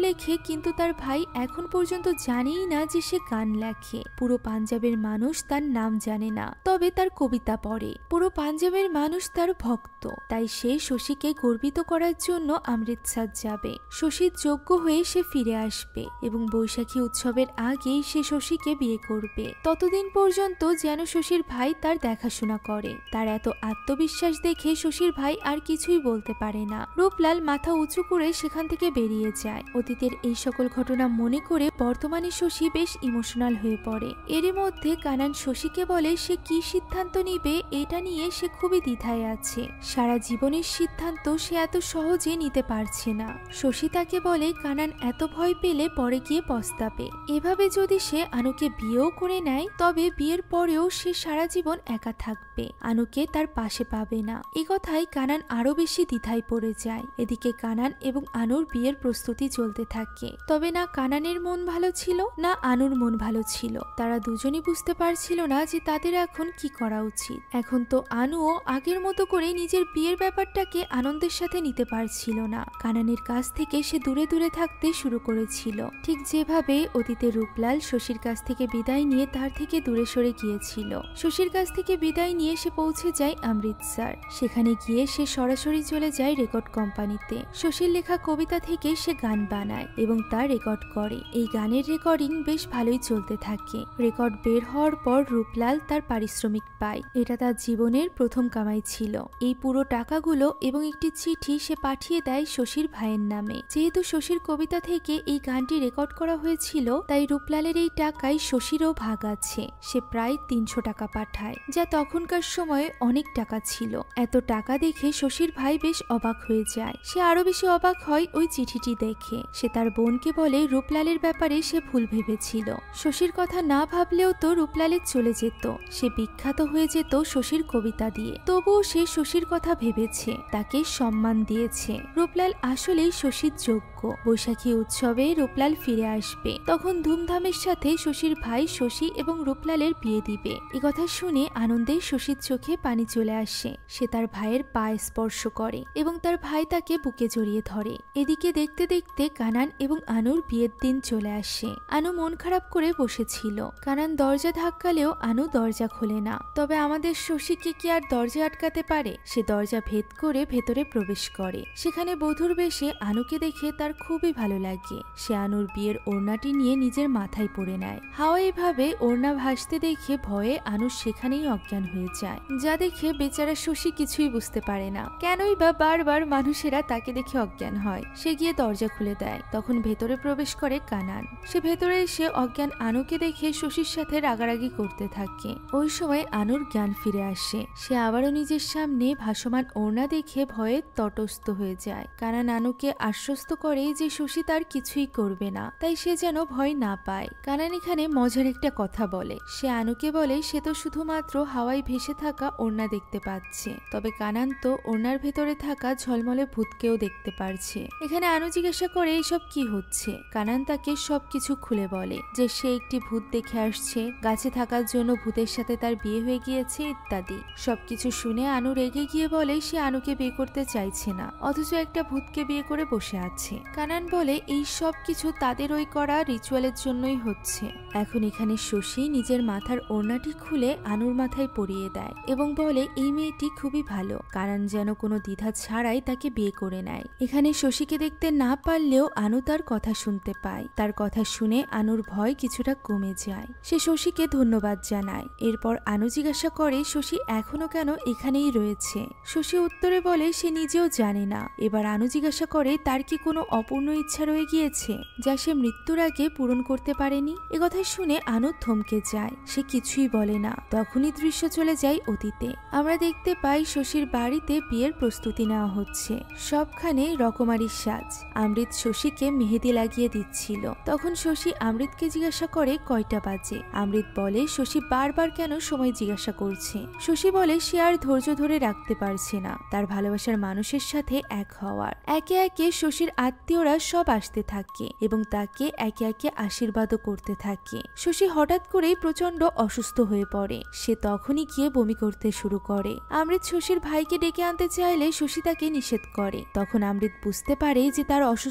লেখে, কিন্তু তার ভাই এখন পর্যন্ত জানেই না যে সে গান লেখে। পুরো পাঞ্জাবের মানুষ তার নাম জানে না, তবে তার কবিতা পড়ে। পুরো পাঞ্জাবের মানুষ তার ভক্ত, তাই সে শশীকে গর্বিত করার জন্য অমৃতসর যাবে। শশীর যোগ্য হয়ে সে ফিরে আসবে এবং বৈশাখী উৎসবের আগেই সে শশীকে বিয়ে করবে। ততদিন পর্যন্ত যেন শশীর ভাই তার দেখাশোনা করে। তার এত আত্মবিশ্বাস দেখে শশীর ভাই আর কিছুই বলতে পারে না। রূপলাল মাথা উঁচু করে সেখান থেকে বেরিয়ে যায়। অতীতের এই সকল ঘটনা মনে করে বর্তমানে শশী বেশ ইমোশনাল হয়ে পড়ে। এরই মধ্যে কানান শশীকে বলে সে কি সিদ্ধান্ত নিবে এটা নিয়ে সে খুবই দ্বিধায় আছে। সারা জীবনের সিদ্ধান্ত সে এত সহজে নিতে পারছে না। শশী তাকে বলে কানান এত ভয় পেলে পরে গিয়ে পস্তাবে। এভাবে যদি সে আনুকে বিয়েও করে নেয় তবে বিয়ের পরেও সে সারা জীবন একা থাকবে, আনুকে তার পাশে পাবে না। এ কথায় কানান আরো বেশি দ্বিধায় পড়ে যায়। এদিকে কানান এবং আনুর বিয়ের প্রস্তুতি চলতে থাকে। তবে না কানানের মন ভালো ছিল না আনুর মন ভালো ছিল। তারা দুজনই বুঝতে পারছিল না যে তাদের এখন কি করা উচিত। এখন তো আনুও আগের মতো করে নিজের বিয়ের ব্যাপারটাকে আনন্দের সাথে নিতে পারছিল না। কানানের কাছ থেকে সে দূরে দূরে থাকতে শুরু করেছিল, ঠিক যেভাবে অতীতে রূপলাল শশীর কাছ থেকে বিদায় নিয়ে তার থেকে দূরে সরে গিয়েছিল। শশীর কাছ থেকে বিদায় নিয়ে সে পৌঁছে যায় অমৃতসর। সেখানে গিয়ে সে সরাসরি চলে যায় রেকর্ড কোম্পানিতে। শশীর লেখা কবিতা থেকে সে গান বানায় এবং তা রেকর্ড করে। এই গানের রেকর্ডিং বেশ ভালোই চলতে থাকে। রেকর্ড বের হওয়ার পর রূপলাল তার পারিশ্রমিক পায়। এটা তার জীবনের প্রথম কামাই ছিল। এই পুরো টাকাগুলো এবং একটি চিঠি সে পাঠিয়ে দেয় শশীর ভাইয়ের নামে। যেহেতু শশীর কবিতা থেকে এই গানটি রেকর্ড করা হয়েছিল তাই রূপলালের এই টাকায় শশীরও ভাগ আছে। সে প্রায় তিনশো টাকা পাঠায়, যা তখনকার সময়ে অনেক টাকা ছিল। এত টাকা দেখে শশীর ভাই বেশ অবাক হয়ে যায়। সে আরো বেশি অবাক হয় ওই চিঠিটি দেখে। সে তার বোনকে বলে রূপলালের ব্যাপারে সে ভুল ভেবেছিল। শশীর কথা না ভাবলেও তো রূপলালের চলে যেত। সে বিখ্যাত হয়ে যেত শশীর কবিতা দিয়ে। তবুও সে শশীর কথা ভেবেছে, তাকে সম্মান দিয়েছে। রূপলাল আসলেই শশীর যোগ্য। বৈশাখী উৎসবে রূপলাল ফিরে আসবে। তখন ধুমধামের সাথে শশীর ভাই শশী এবং রূপলালের বিয়ে দিবে। এ কথা শুনে আনন্দে শশীর চোখে পানি চলে আসে। সে তার ভাইয়ের পায়ে স্পর্শ করে এবং তার ভাই তাকে বুকে জড়িয়ে ধরে। এদিকে দেখতে দেখতে কানান এবং আনুর বিয়ের দিন চলে আসে। আনু মন খারাপ করে বসেছিল। কানান দরজা ধাক্কালেও আনু দরজা খোলে না। তবে আমাদের শশীকে কি আর দরজা আটকাতে পারে? সে দরজা ভেদ করে ভেতরে প্রবেশ করে। সেখানে বধূর বেশে আনুকে দেখে তার খুবই ভালো লাগে। সে আনুর বিয়ের ওড়নাটি নিয়ে নিজের মাথায় পরে নেয়। হাওয়া এভাবে ওড়না ভাসতে দেখে ভয়ে আনু সেখানেই অজ্ঞান হয়ে যায়, যা দেখে বেচারা শশী কিছুই বুঝতে পারে না। কেনই বা বারবার মানুষেরা তাকে দেখে অজ্ঞান হয়। সে গিয়ে দরজা খুলে দেয়। তখন ভেতরে প্রবেশ করে কানান। সে ভেতরে এসে অজ্ঞান আনুকে দেখে শশীর সাথে রাগারাগি করতে থাকে। ওই সময় আনুর জ্ঞান ফিরে আসে। সে আবারও নিজের সামনে ভাসমান ওড়না দেখে ভয়ে তটস্থ হয়ে যায়। কানান আনুকে আশ্বস্ত করে যে শশী তার কিছুই করবে না, তাই সে যেন ভয় না পায়। কানান এখানে মজার একটা কথা বলে। সে আনুকে বলে সে তো শুধুমাত্র হাওয়ায় ভেসে থাকা ওড়না দেখতে পাচ্ছে, তবে কানান তো ওড়নার ভেতরে থাকা ঝলমলে ভূতকেও দেখতে পারছে। এখানে আনু জিজ্ঞাসা করে এসব কি হচ্ছে। কানান তাকে সবকিছু খুলে বলে যে সে একটি ভূত দেখে আসছে, গাছে থাকার জন্য ভূতের সাথে তার বিয়ে হয়ে গিয়েছে ইত্যাদি। সবকিছু শুনে আনু রেগে গিয়ে বলে সে আনুকে বিয়ে করতে চাইছে না, অথচ একটা ভূতকে বিয়ে করে বসে আছে। কানান বলে এই সব কিছু তাদের ওই করা রিচুয়ালের জন্যই হচ্ছে। এখন এখানে শশী নিজের মাথার ওড়নাটি খুলে আনুর মাথায় পরিয়ে দেয় এবং বলে এই মেয়েটি খুবই ভালো। কানান যেন কোনো দ্বিধা ছাড়াই তাকে বিয়ে করে নেয়। এখানে শশীকে দেখতে না পারলেও আনু তার কথা শুনতে পায়। তার কথা শুনে আনুর ভয় কিছুটা কমে যায়। সে শশীকে ধন্যবাদ জানায়। এরপর আনু জিজ্ঞাসা করে শশী এখনো কেন এখানেই রয়েছে। শশী উত্তরে বলে সে নিজেও জানে না। এবার আনু জিজ্ঞাসা করে তার কি কোনো অপূর্ণ ইচ্ছা রয়ে গিয়েছে যা সে মৃত্যুর আগে পূরণ করতে পারেনি। একথা শুনে আনু থমকে যায়। সে কিছুই বলে না। তখনই দৃশ্য চলে যায় অতীতে। আমরা দেখতে পাই শশীর বাড়িতে বিয়ের প্রস্তুতি নেওয়া হচ্ছে। সবখানে রকমারির সাজ। অমৃত শশীকে মেহেদি লাগিয়ে দিচ্ছিল। তখন শশী অমৃতকে জিজ্ঞাসা করে কয়টা বাজে। অমৃত বলে শশী বারবার কেন সময় জিজ্ঞাসা করছে। শশী বলে সে আর ধৈর্য ধরে রাখতে পারছে না তার ভালোবাসার মানুষের সাথে এক হওয়ার। একে একে শশীর আত্মীয়রা সব আসতে থাকে এবং তাকে একে একে আশীর্বাদও করতে থাকে। শশী হঠাৎ করেই প্রচন্ড অসুস্থ হয়ে পড়ে। সে তখনই গিয়ে বমি করতে শুরু করে। অমৃত শশীর ভাইকে ডেকে আনতে চাইলে শশী তাকে নিষেধ করে। তখন অমৃত বুঝতে পারে যে তার অসুস্থতার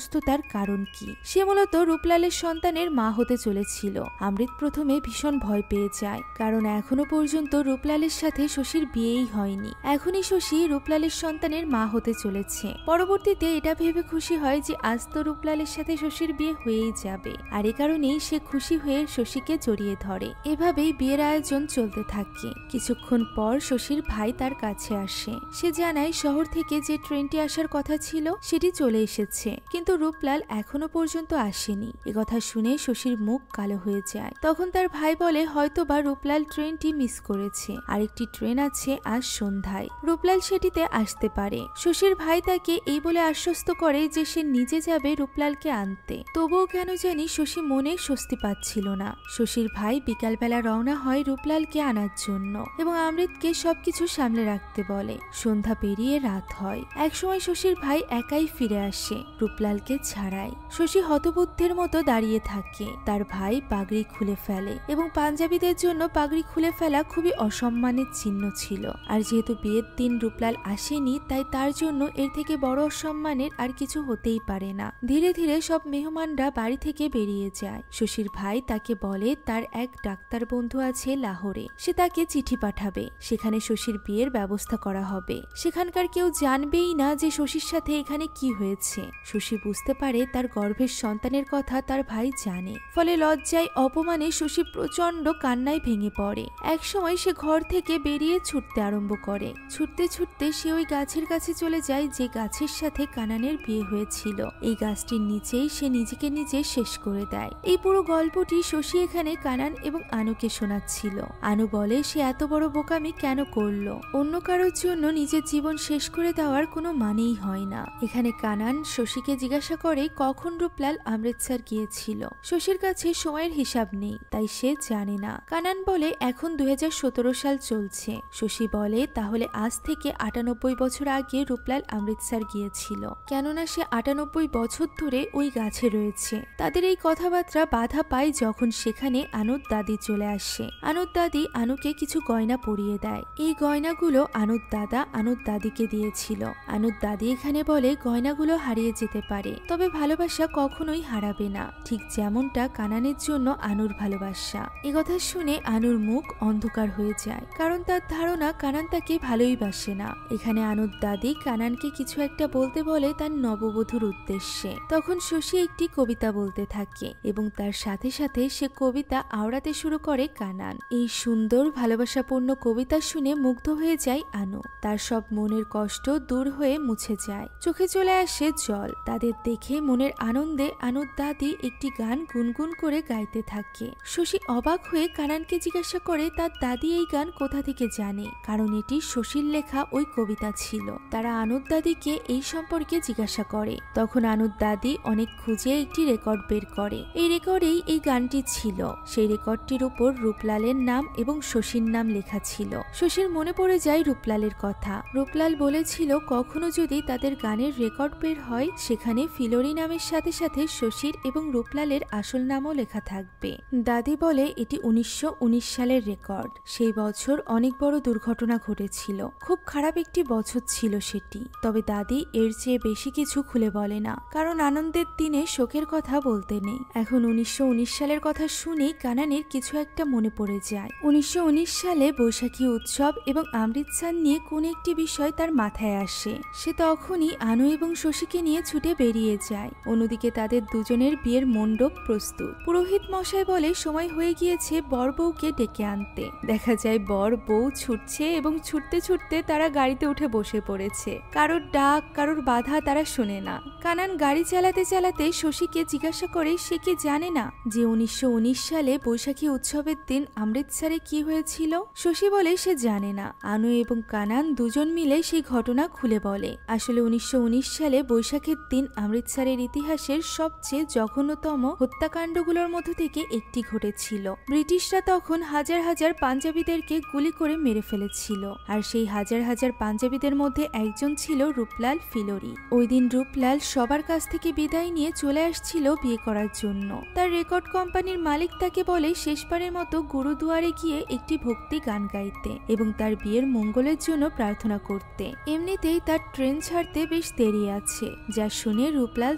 কারণ কি। সে মূলত রূপলালের সন্তানের মা হতে চলেছিল। অমৃত প্রথমে ভীষণ ভয় পেয়ে যায়, কারণ এখনো পর্যন্ত রূপলালের সাথে শশীর বিয়েই হয়নি। এখনই শশী রূপলালের সন্তানের মা হতে চলেছে। পরবর্তীতে এটা ভেবে খুশি হয় যে আজ তো রূপলালের সাথে শশীর বিয়ে হয়েই যাবে, আর এ কারণেই সে খুশি হয়ে শশীকে জড়িয়ে ধরে। এভাবেই বিয়ের আয়োজন চলতে থাকে। কিছুক্ষণ পর শশীর ভাই তার কাছে আসে। সে জানায় শহর থেকে যে ট্রেনটি আসার কথা ছিল সেটি চলে এসেছে, কিন্তু রূপলাল এখনো পর্যন্ত আসেনি। একথা শুনে শশীর মুখ কালো হয়ে যায়। তখন তার ভাই বলে হয়তো বা রূপলাল ট্রেনটি মিস করেছে, আরেকটি ট্রেন আছে আজ সন্ধ্যায়, রূপলাল সেটিতে আসতে পারে। শশীর ভাই তাকে এই বলে আশ্বস্ত করে যে সে নিজে যাবে রূপলালকে আনতে। তবুও কেন জানি শশী মনে স্বস্তি পাচ্ছিল না। শশীর ভাই বিকালবেলা রওনা হয় রূপলালকে আনার জন্য এবং অমৃতকে সবকিছু সামলে রাখতে বলে। সন্ধ্যা পেরিয়ে রাত হয়। একসময় শশীর ভাই একাই ফিরে আসে রূপলালকে ছাড়াই। শশী হতবুদ্ধির মতো দাঁড়িয়ে থাকে। তার ভাই পাগড়ি খুলে ফেলে এবং পাঞ্জাবিদের জন্য পাগড়ি খুলে ফেলা খুবই অসম্মানের চিহ্ন ছিল। আর যেহেতু বিয়ের দিন রূপলাল আসেনি, তাই তার জন্য এর থেকে বড় অসম্মানের আর কিছু হতেই পারে না। ধীরে ধীরে সব মেহমানরা বাড়ি থেকে বেরিয়ে যায়। শশীর ভাই তাকে বলে তার এক ডাক্তার বন্ধু আছে লাহোরে, সে তাকে চিঠি পাঠাবে, সেখানে শশীর বিয়ের ব্যবস্থা করা হবে। সেখানকার কেউ জানবেই না যে শশীর সাথে এখানে কি হয়েছে। শশী বুঝতে পারে তার গর্ভের সন্তানের কথা তার ভাই জানে। ফলে লজ্জায় অপমানে শশী প্রচন্ড কান্নায় ভেঙে পড়ে। একসময় সে ঘর থেকে বেরিয়ে ছুটতে আরম্ভ করে। ছুটতে ছুটতে সে ওই গাছের কাছে চলে যায় যে গাছের সাথে কানানের বিয়ে হয়েছিল। এই গাছটির নিচেই সে নিজেকে নিজে শেষ করে দেয়। এই পুরো গল্পটি শশী এখানে কানান এবং আনুকে শোনাচ্ছিল। আনু বলে সে এত বড় বোকামি কেন করলো। অন্য কারোর জন্য নিজের জীবন শেষ করে দেওয়ার কোনো মানেই হয় না। এখানে কানান শশীকে জিজ্ঞাসা করে কখন রূপলাল অমৃতসর গিয়েছিল। শশীর কাছে সময়ের হিসাব নেই, তাই সে জানে না। কানান বলে এখন দুই হাজার সতেরো সাল চলছে। শশী বলে তাহলে আজ থেকে আটানব্বই বছর আগে রূপলাল অমৃতসর গিয়েছিল, কেননা সে আটানব্বই বছর ধরে ওই গাছে রয়েছে। তাদের এই কথাবার্তা বাধা পায় যখন সেখানে আনুর দাদি চলে আসে। আনুর দাদি আনুকে কিছু গয়না পরিয়ে দেয়। এই গয়নাগুলো আনুর দাদা আনুর দাদিকে দিয়েছিল। আনুর দাদি এখানে বলে গয়নাগুলো হারিয়ে যেতে পারে, তবে ভালোবাসা কখনোই হারাবে না, ঠিক যেমনটা কানানের জন্য আনুর ভালোবাসা। এ কথা শুনে আনুর মুখ অন্ধকার হয়ে যায়, কারণ তার ধারণা কানান তাকে ভালোই বাসে না। এখানে আনুর দাদি কানানকে কিছু একটা বলতে বলে তার নববধূর উদ্দেশ্যে। তখন শশী একটি কবিতা বলতে থাকে এবং তার সাথে সাথে সে কবিতা আওড়াতে শুরু করে কানান। এই সুন্দর ভালোবাসাপূর্ণ কবিতা শুনে মুগ্ধ হয়ে যায় আনু। তার সব মনের কষ্ট দূর হয়ে মুছে যায়, চোখে চলে আসে জল। তাদের দেখে মনের আনন্দে আনুর দাদি একটি গান গুনগুন করে গাইতে থাকে। শশী অবাক হয়ে কানানকে জিজ্ঞাসা করে তার দাদি এই গান কোথা থেকে জানে, কারণ এটি শশীর লেখা ওই কবিতা ছিল। তারা আনুর দাদিকে এই সম্পর্কে জিজ্ঞাসা করে। তখন আনুর দাদি অনেক খুঁজে একটি রেকর্ড বের করে। এই রেকর্ডেই এই গানটি ছিল। সেই রেকর্ডটির উপর রূপলালের নাম এবং শশীর নাম লেখা ছিল। শশীর মনে পড়ে যায় রূপলালের কথা। রূপলাল বলেছিল কখনো যদি তাদের গানের রেকর্ড বের হয় সেখানে ফিলোরি নামের সাথে সাথে শশীর এবং রূপলালের আসল নামও লেখা থাকবে। দাদি বলে এটি উনিশশো উনিশ সালের রেকর্ড। সেই বছর অনেক বড় দুর্ঘটনা ঘটেছিল, খুব খারাপ একটি বছর ছিল সেটি। তবে দাদি এর চেয়ে বেশি কিছু খুলে বলে না, কারণ আনন্দের দিনে শোকের কথা বলতে নেই। এখন উনিশশো উনিশ সালের কথা শুনেই কানানের কিছু একটা মনে পড়ে যায়। উনিশশো উনিশ সালে বৈশাখী উৎসব এবং অমৃতসর নিয়ে কোন একটি বিষয় তার মাথায় আসে। সে তখনই আনু এবং শশীকে নিয়ে ছুটে বেরিয়ে যায়। অন্যদিকে তাদের দুজনের বিয়ের মণ্ডপ প্রস্তুত। পুরোহিত মশাই বলে সময় হয়ে গিয়েছে বর বউকে ডেকে আনতে। দেখা যায় বর বউ ছুটছে এবং ছুটতে ছুটতে তারা গাড়িতে উঠে বসে পড়েছে। কারোর ডাক কারোর বাধা তারা শোনে না। কানান গাড়ি চালাতে চালাতে শশীকে জিজ্ঞাসা করে সে কি জানে না যে উনিশশো উনিশ সালে বৈশাখী উৎসবের দিন অমৃতসরে কি হয়েছিল। শশী বলে সে জানে না। আনু এবং কানান দুজন মিলে সেই ঘটনা খুলে বলে। আসলে উনিশশো উনিশ সালে বৈশাখের দিন অমৃতসরের ইতিহাসের সবচেয়ে জঘন্যতম হত্যাকাণ্ডগুলোর মধ্য থেকে একটি ঘটেছিল। ব্রিটিশরা তখন হাজার হাজার পাঞ্জাবিদেরকে গুলি করে মেরে ফেলেছিল, আর সেই হাজার হাজার পাঞ্জাবিদের মধ্যে একজন ছিল রূপলাল ফিলোরি। ওই দিন রূপলাল সবার কাছ থেকে বিদায় নিয়ে চলে আসছিল বিয়ে করার জন্য। তার রেকর্ড কোম্পানির মালিক তাকে বলে শেষবারের মতো গুরুদুয়ারে গিয়ে একটি ভক্তি গান গাইতে এবং তার বিয়ের মঙ্গলের জন্য প্রার্থনা করতে। এমনিতেই তার ট্রেন ছাড়তে বেশ দেরি আছে, যা শুনে রূপলাল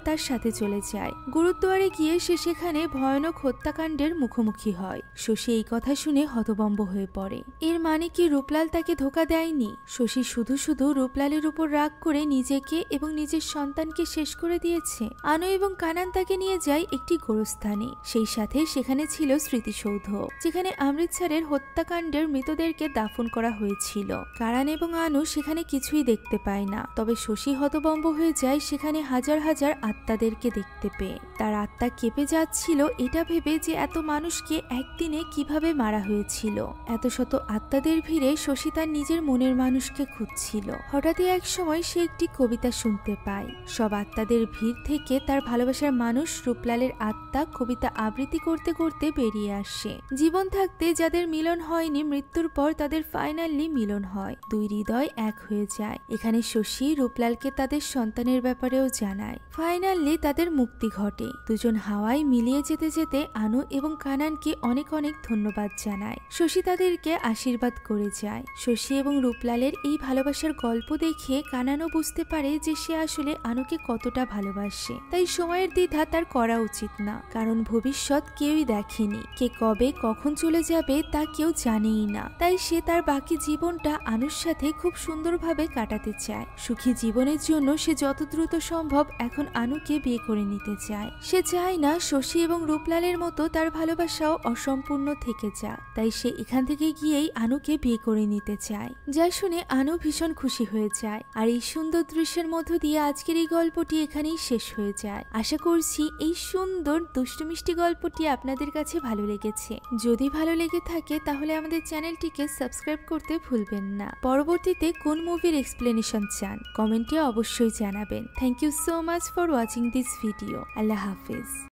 তার সাথে চলে যায়। গুরুদ্বারে গিয়ে সে সেখানে ভয়ানক হত্যাকাণ্ডের মুখোমুখি হয়। শশী এই কথা শুনে হতভম্ব হয়ে পড়ে। এর মানে কি রূপলাল তাকে ধোঁকা দেয়নি? শশী শুধু শুধু রূপলালের উপর রাগ করে নিজেকে এবং নিজের সন্তানকে শেষ করে দিয়েছে। আনু এবং কানান তাকে নিয়ে যায় একটি গোরস্থানে। সেই সাথে সেখানে ছিল স্মৃতিসৌধ, যেখানে অমৃতসরের হত্যাকাণ্ডের মৃতদেরকে দাফন করা হয়েছিল। কারান এবং আনু সেখানে কিছুই দেখতে পায় না, তবে শশী হতভম্ব হয়ে যায় সেখানে হাজার হাজার আত্মাদেরকে দেখতে পেয়ে। তার আত্মা কেঁপে যাচ্ছিল এটা ভেবে যে এত মানুষকে একদিনে কিভাবে মারা হয়েছিল। এত শত আত্মাদের ভিড়ে শশী তার নিজের মনের মানুষকে খুঁজছিল। হঠাৎই এক সময় সে একটি কবিতা শুনতে পায়। সব আত্মাদের ভিড় থেকে তার ভালোবাসার মানুষ রূপলালের আত্মা কবিতা আবৃত্তি করতে করতে বেরিয়ে আসে। জীবন থাকতে যাদের মিলন হয়নি, মৃত্যুর পর তাদের ফাইনালি মিলন হয়। দুই হৃদয় এক হয়ে যায়। এখানে শশী রূপলালকে তাদের সন্তানের ব্যাপারেও জানায়। ফাইনালি তাদের মুক্তি ঘটে। দুজন হাওয়ায় মিলিয়ে যেতে যেতে আনু এবং কানানকে অনেক অনেক ধন্যবাদ জানায়। শশী তাদেরকে আশীর্বাদ করে যায়। শশী এবং রূপলালের এই ভালোবাসার গল্প দেখে কানানও বুঝতে পারে যে সে আসলে আনুকে কতটা ভালোবাসে। তাই সময়ের দ্বিধা তার করা উচিত না, কারণ ভবিষ্যৎ কেউই দেখেনি। কে কবে কখন চলে যাবে তা কেউ জানেই না। তাই সে তার বাকি জীবনটা আনুর সাথে খুব সুন্দরভাবে কাটাতে চায়। সুখী জীবনের জন্য সে যত দ্রুত সম্ভব এখন আনুকে বিয়ে করে নিতে চায়। সে চায় না শশী এবং রূপলালের মতো তার ভালোবাসাও অসম্পূর্ণ থেকে যাক। তাই সে এখান থেকে গিয়েই আনুকে বিয়ে করে নিতে চায়। যা শুনে আনু ভীষণ খুশি হয়ে যায়। আর এই সুন্দর দৃশ্যের মধ্য দিয়ে আজকের এই গল্পটি এখানেই শেষ হয়ে যায়। আশা করছি এই সুন্দর দুষ্টু মিষ্টি গল্পটি আপনাদের কাছে ভালো লেগেছে। যদি ভালো লেগে থাকে তাহলে আমাদের চ্যানেলটিকে সাবস্ক্রাইব করতে ভুলবেন না। পরবর্তীতে কোন মুভির এক্সপ্লেনেশন চান কমেন্টে অবশ্যই জানাবেন। Thank you so much for watching this video. আল্লাহ হাফেজ।